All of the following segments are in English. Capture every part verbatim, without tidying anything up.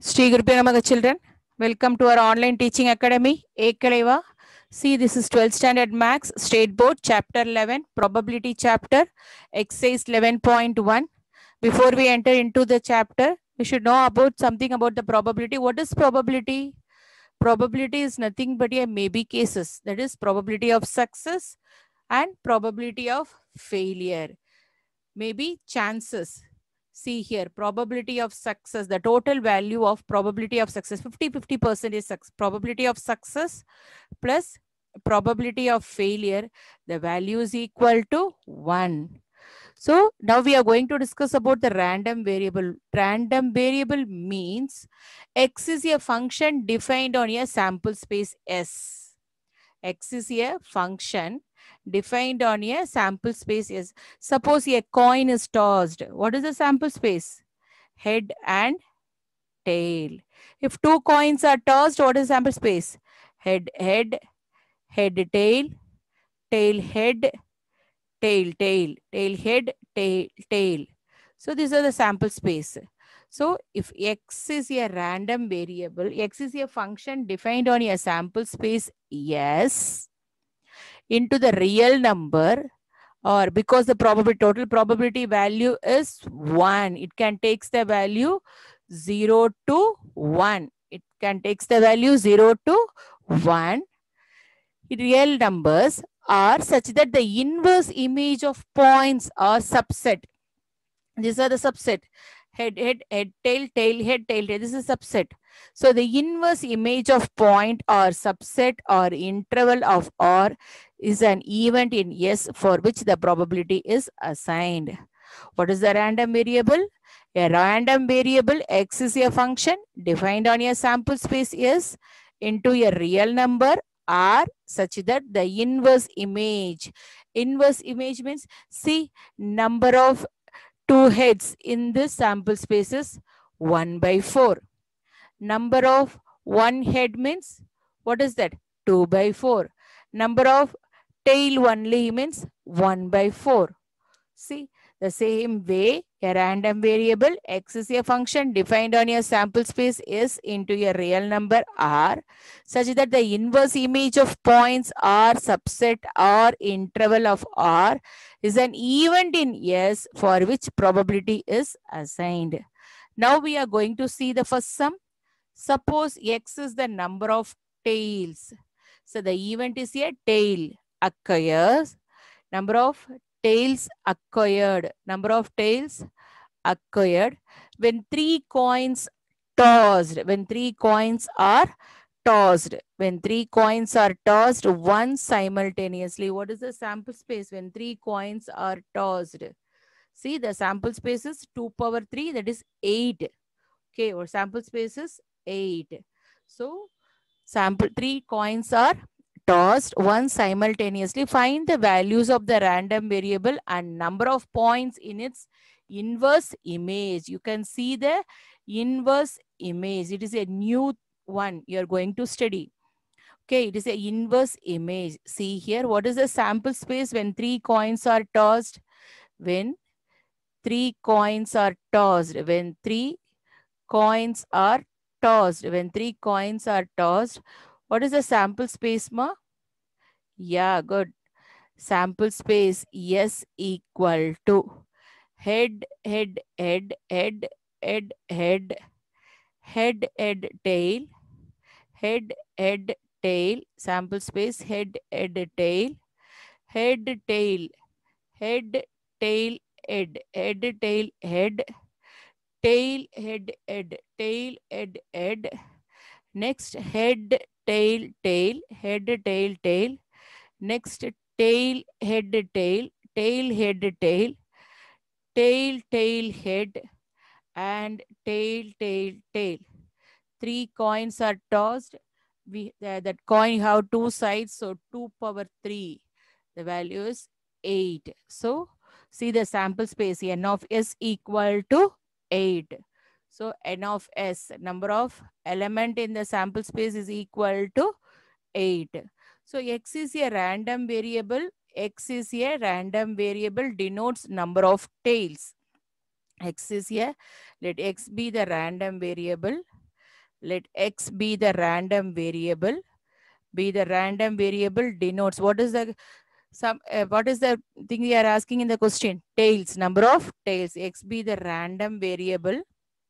Sri Gurupya Namaha children, welcome to our online teaching academy, Ekaleva. See, this is twelfth standard max, state board, chapter eleven, probability chapter, exercise eleven point one. Before we enter into the chapter, we should know about something about the probability. What is probability? Probability is nothing but a maybe cases. That is probability of success and probability of failure. Maybe chances. See here, probability of success, the total value of probability of success, fifty fifty percent is probability of success plus probability of failure. The value is equal to one. So now we are going to discuss about the random variable. Random variable means X is a function defined on a sample space S. X is a function defined on a sample space S. Suppose a coin is tossed. What is the sample space? Head and tail. If two coins are tossed, what is sample space? Head, head, head, tail, tail, head, tail, tail, tail, head, tail, tail. So these are the sample space. So if X is a random variable, X is a function defined on a sample space S into the real number, or because the probability total probability value is one, it can takes the value zero to one. It can takes the value zero to one. Real numbers are such that the inverse image of points are subset. These are the subset. Head, head, head, tail, tail, head, tail, tail. This is subset. So the inverse image of point or subset or interval of R is an event in S for which the probability is assigned. What is the random variable? A random variable X is a function defined on a sample space S into a real number R such that the inverse image. Inverse image means, see, number of two heads in this sample space is one by four. Number of one head means, what is that? two by four. Number of tail only means one by four. See, the same way, a random variable X is a function defined on a sample space S into a real number R such that the inverse image of points R subset or interval of R is an event in S for which probability is assigned. Now we are going to see the first sum. Suppose X is the number of tails. So the event is a tail occurs. Number of tails acquired. Number of tails acquired when three coins tossed. When three coins are tossed. When three coins are tossed one simultaneously. What is the sample space when three coins are tossed? See, the sample space is two power three, that is eight. Okay, or sample space is eight. So sample three coins are tossed one simultaneously. Find the values of the random variable and number of points in its inverse image. You can see the inverse image. It is a new one you are going to study. Okay, it is a inverse image. See here, what is the sample space when three coins are tossed? When three coins are tossed. When three coins are tossed. When three coins are tossed, what is the sample space, ma? Yeah, good. Sample space S equal to head, head, head, head, head, head, head, head, tail, head, head, tail, sample space head, head, tail, head, tail, head, tail, head, head, tail, head, tail, head, head, tail, head, head, next head, tail, tail, head, tail, tail, next tail, head, tail, tail, head, tail, tail, tail, head, and tail, tail, tail. Three coins are tossed. We uh, that coin have two sides, so two power three. The value is eight. So see the sample space, n of s equal to eight. So n of s, number of element in the sample space, is equal to eight. So x is a random variable. X is a random variable denotes number of tails. X is a, let x be the random variable. Let x be the random variable. Be the random variable denotes what is the some uh, what is the thing we are asking in the question? Tails, number of tails. X be the random variable.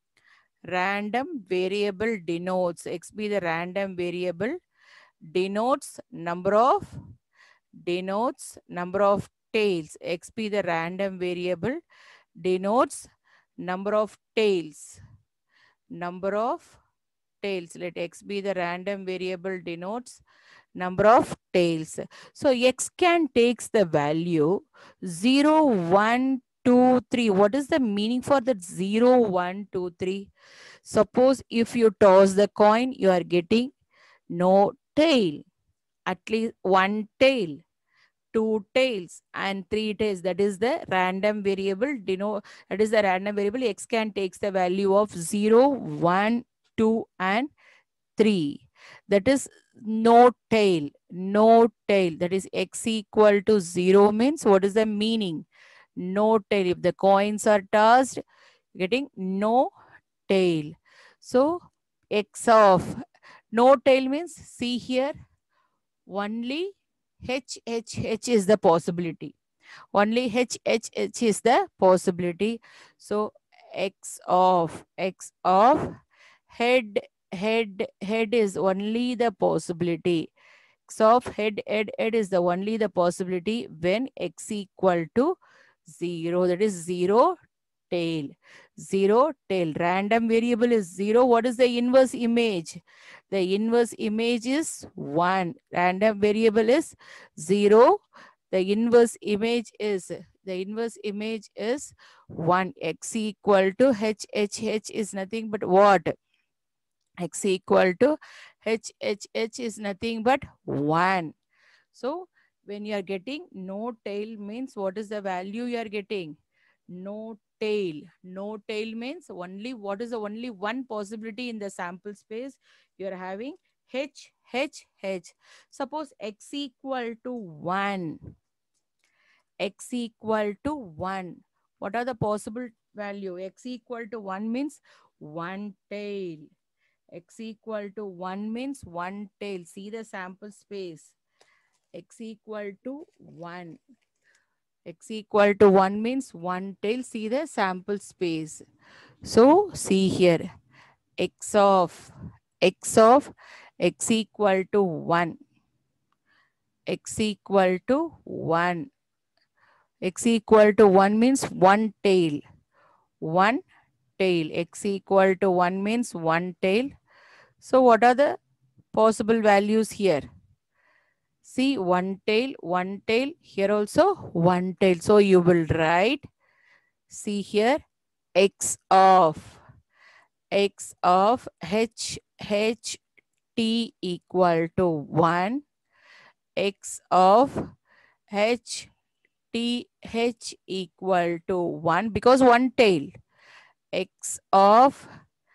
Random variable denotes x be the random variable denotes number of denotes number of tails. X be the random variable denotes number of tails. Number of tails. Let x be the random variable denotes number of tails. So x can takes the value zero, one, two, three. What is the meaning for that zero, one, two, three? Suppose if you toss the coin, you are getting no tail. At least one tail, two tails, and three tails. That is the random variable. Denote that is the random variable. X can takes the value of zero, one, two, and three. That is no tail. No tail. That is x equal to zero means what is the meaning? No tail. If the coins are tossed, getting no tail. So x of no tail means, see here, only H H H is the possibility. Only H H H is the possibility. So x of x of head head head is only the possibility. X of head head head is the only the possibility when x equal to zero. That is zero tail. Zero tail. Random variable is zero. What is the inverse image? The inverse image is one. Random variable is zero. The inverse image is the inverse image is one. X equal to H H H is nothing but what? X equal to H H H is nothing but one. So when you are getting no tail means what is the value you are getting? No tail. No tail means only what is the only one possibility in the sample space you are having? H H H. Suppose x equal to one. X equal to one. What are the possible value? X equal to one means one tail. X equal to one means one tail. See the sample space. X equal to one. X equal to one means one tail. See the sample space. So see here. X of X of X equal to one. X equal to one. X equal to one means one tail. One tail. X equal to one means one tail. So what are the possible values here? See, one tail, one tail. Here also one tail. So you will write, see here, x of x of h h t equal to one. X of h t h equal to one because one tail. X of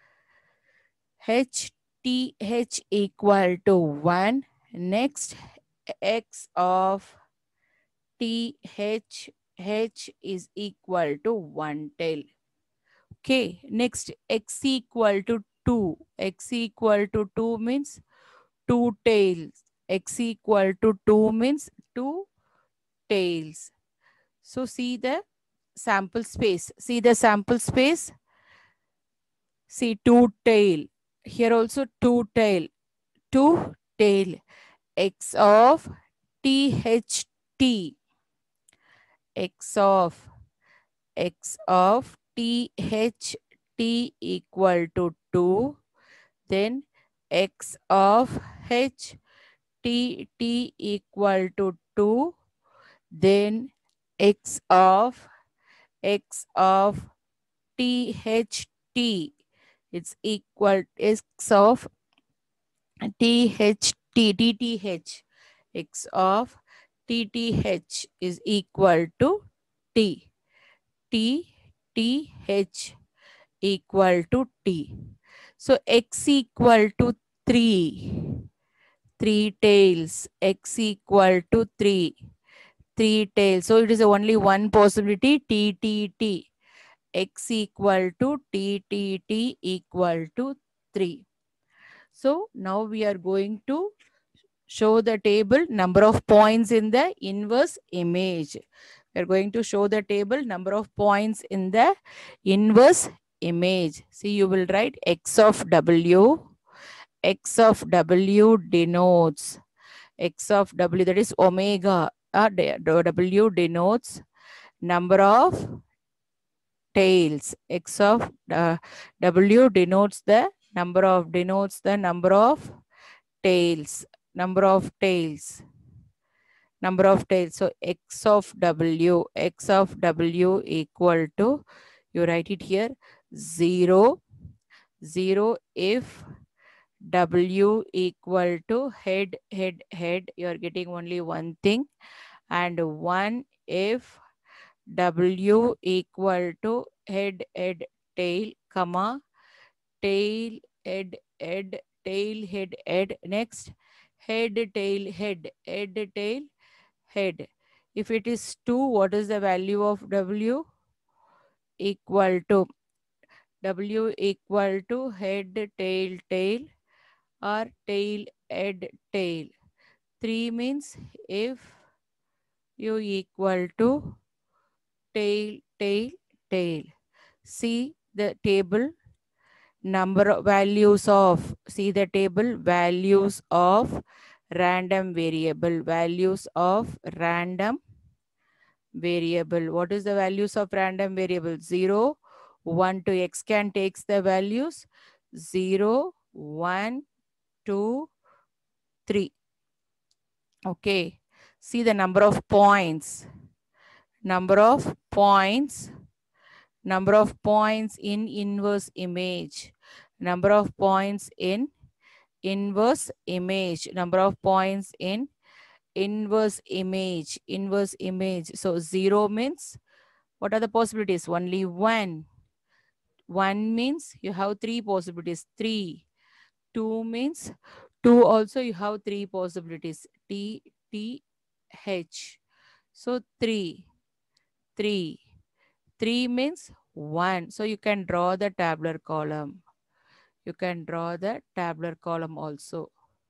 h t h equal to one. Next, x of T H H is equal to one tail. Okay, next x equal to two. X equal to two means two tails. X equal to two means two tails. So see the sample space. See the sample space. See two tail. Here also two tail. Two tail. X of T H T. X of X of T H T equal to two. Then X of H T T equal to two. Then X of X of T H T. It's equal X of T H T T T H. X of T T H is equal to T. T T H equal to T. So X equal to three. Three tails. X equal to three. Three tails. So it is only one possibility. T T T. X equal to T T T equal to three. So now we are going to show the table number of points in the inverse image. We are going to show the table number of points in the inverse image. See, you will write x of w. X of w denotes x of w, that is omega. Uh, w denotes number of tails. X of uh, w denotes the number of denotes the number of tails. Number of tails. Number of tails. So x of w, x of w equal to, you write it here, zero, zero if w equal to head, head, head, you are getting only one thing, and one if w equal to head, head, tail, comma, tail, head, head, tail, head, head, next, head, tail, head, head, tail, head. If it is two, what is the value of w? Equal to, w equal to head, tail, tail, or tail, head, tail. three means if u equal to tail, tail, tail. See the table number of values of, see the table values of random variable, values of random variable. What is the values of random variable? zero, one to x can takes the values zero, one, two, three. Okay. See the number of points. Number of points. Number of points in inverse image. Number of points in inverse image. Number of points in inverse image. Inverse image. So zero means, what are the possibilities? Only one. One means you have three possibilities. Three. Two means two also you have three possibilities. T, T, H. So three. Three. Three means one. So you can draw the tabular column. You can draw the tabular column also.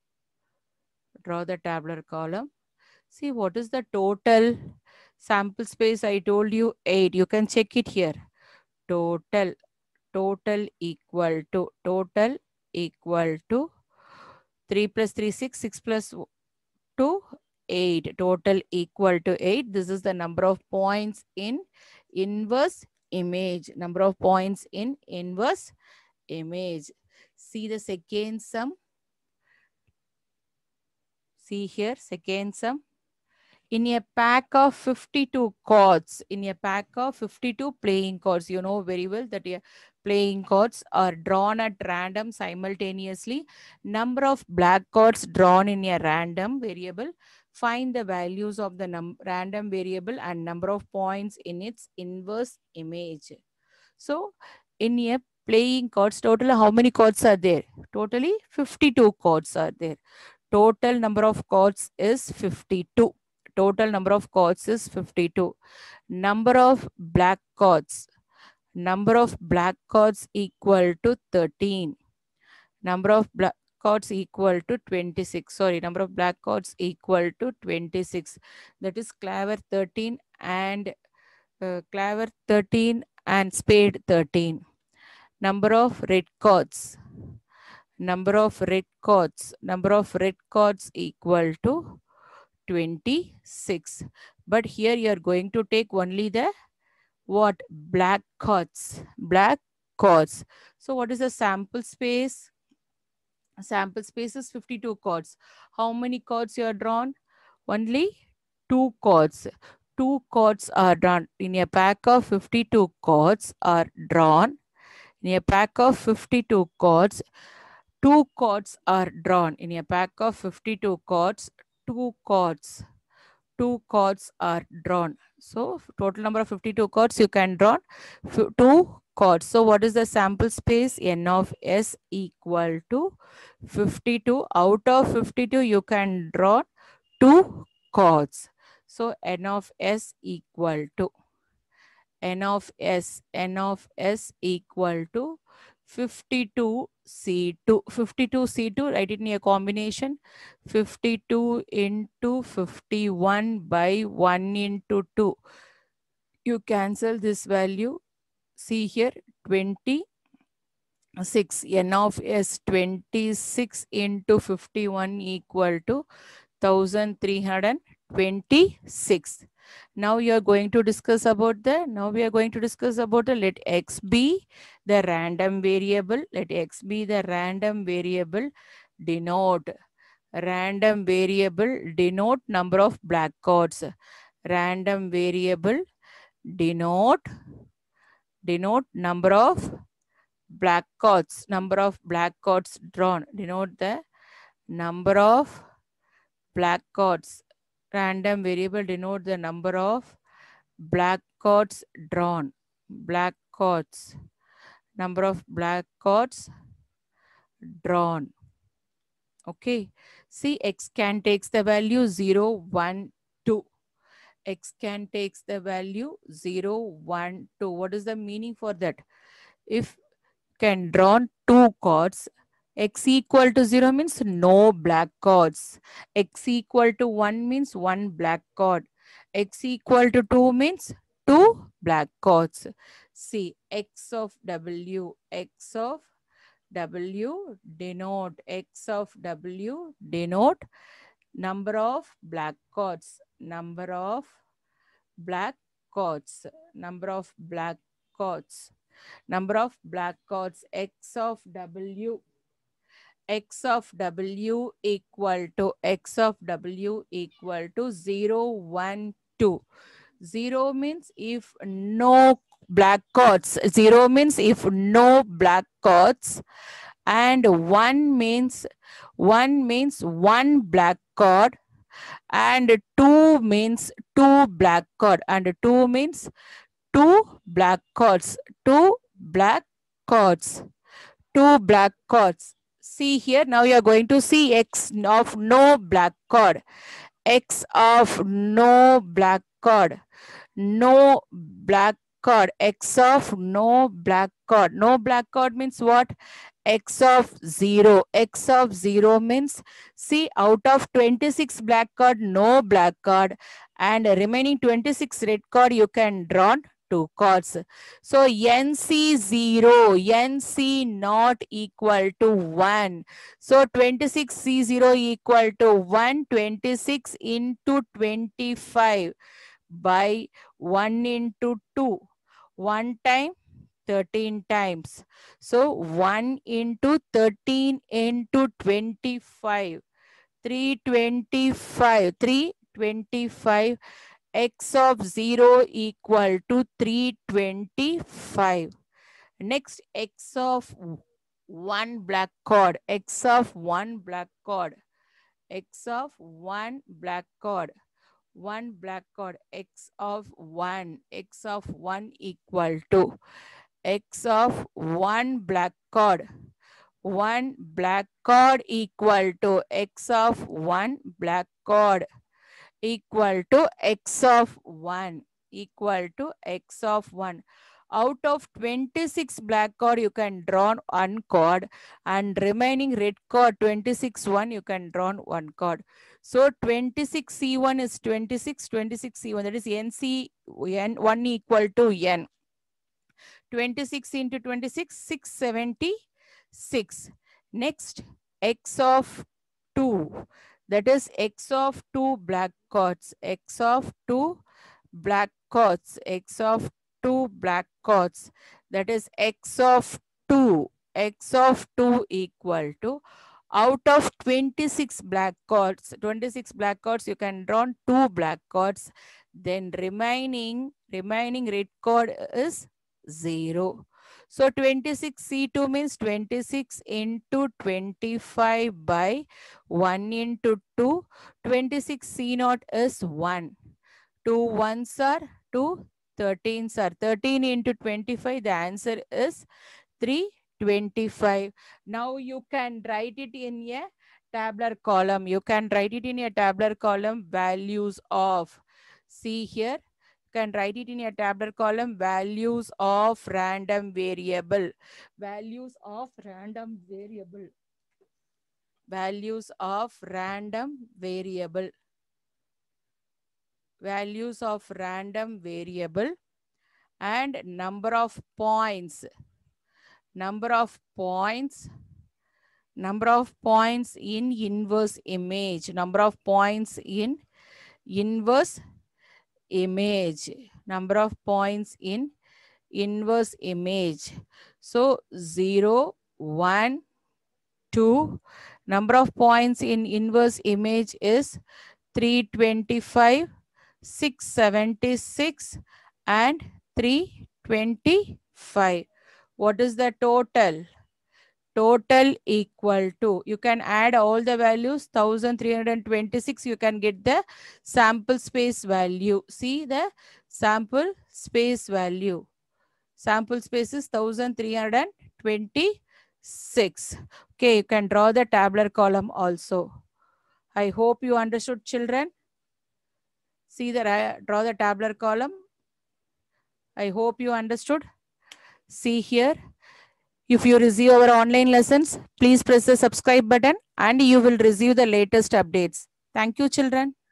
Draw the tabular column. See what is the total sample space? I told you eight. You can check it here. Total. Total equal to. Total equal to three plus three, six. six plus two, eight. Total equal to eight. This is the number of points in inverse image. Number of points in inverse image. See the second sum. See here, second sum. In a pack of fifty-two cards, in a pack of fifty-two playing cards, you know very well that a playing cards are drawn at random simultaneously. Number of black cards drawn in a random variable. Find the values of the num random variable and number of points in its inverse image. So, in a playing cards, total how many cards are there? Totally fifty-two cards are there. Total number of cards is fifty-two. Total number of cards is fifty-two. Number of black cards. Number of black cards equal to thirteen. Number of black cards equal to twenty-six. Sorry, number of black cards equal to twenty-six. That is claver thirteen and uh, claver thirteen and spade thirteen. Number of red cards. Number of red cards. Number of red cards equal to twenty-six. But here you are going to take only the what? Black cards. Black cards. So what is the sample space? Sample space is fifty-two cards. How many cards you are drawn? Only two cards. Two cards are drawn. In a pack of fifty-two cards are drawn. In a pack of fifty-two cards, two cards are drawn. In a pack of fifty-two cards, two cards. Two cards are drawn. So total number of fifty-two cards you can draw. Two cards. So what is the sample space? N of S equal to fifty-two. Out of fifty-two you can draw two cards. So N of S equal to N of S. N of S equal to fifty-two C two. fifty-two C two, write it in a combination. fifty-two into fifty-one by one into two. You cancel this value. See here, twenty-six. N of S twenty-six into fifty-one equal to one thousand three hundred twenty-six. Now you are going to discuss about the, now we are going to discuss about the, let X be the random variable. Let X be the random variable. Denote, random variable denote number of black chords. Random variable denote, denote number of black chords, number of black chords drawn. Denote the number of black chords. Random variable denote the number of black chords drawn. Black chords, number of black chords drawn. Okay. See, X can takes the value zero, one, two. X can takes the value zero, one, two. What is the meaning for that? If can drawn two chords, X equal to zero means no black chords. X equal to one means one black chord. X equal to two means two black chords. See, X of W, X of W denote, X of W denote number of black chords, number of black chords, number of black chords, number of black chords. X of W, X of W equal to, X of W equal to zero, one, two. zero means if no black chords. zero means if no black chords. And one means, one means one black chord. And two means two black chord. And two means two black chords. Two black chords. Two black chords. See here, now you are going to see X of no black chord. X of no black chord. No black chord. X of no black chord. No black chord means what? X of zero. X of zero means, see, out of twenty-six black chord, no black chord, and remaining twenty-six red chord, you can draw two chords. So N C zero, N C not equal to one. So twenty-six C zero equal to one. twenty-six into twenty-five by one into two. one time, thirteen times. So one into thirteen into twenty-five. three twenty-five. three twenty-five. X of zero equal to three twenty-five. Next, X of one black chord. X of one black chord. X of one black chord. One black chord. X of one. X of one equal to X of one black chord. One black chord equal to X of one black chord equal to X of one, equal to X of one. Out of twenty-six black chord, you can draw one chord, and remaining red chord twenty-six one, you can draw one chord. So twenty-six C one is twenty-six, twenty-six C one, that is N C N one equal to N. twenty-six into twenty-six, six seventy-six. Next, X of two. That is X of two black chords. X of two black chords. X of two black chords. That is X of two. X of two equal to, out of twenty-six black chords, twenty-six black chords, you can draw two black chords. Then remaining, remaining red chord is zero. So twenty-six C two means twenty-six into twenty-five by one into two. twenty-six C zero is one. two ones are two, thirteens are thirteen into twenty-five. The answer is three twenty-five. Now you can write it in a tabular column. You can write it in a tabular column. Values of, see here, can write it in your tabular column. Values of random variable. Values of random variable. Values of random variable. Values of random variable. And number of points. Number of points. Number of points in inverse image. Number of points in inverse image. Number of points in inverse image. So zero, one, two. Number of points in inverse image is three twenty-five, six seventy-six and three twenty-five. What is the total? Total equal to, you can add all the values, one thousand three hundred twenty-six, you can get the sample space value. See the sample space value. Sample space is one thousand three hundred twenty-six. Okay, you can draw the tabular column also. I hope you understood, children. See the, draw the tabular column. I hope you understood. See here. If you receive our online lessons, please press the subscribe button and you will receive the latest updates. Thank you, children.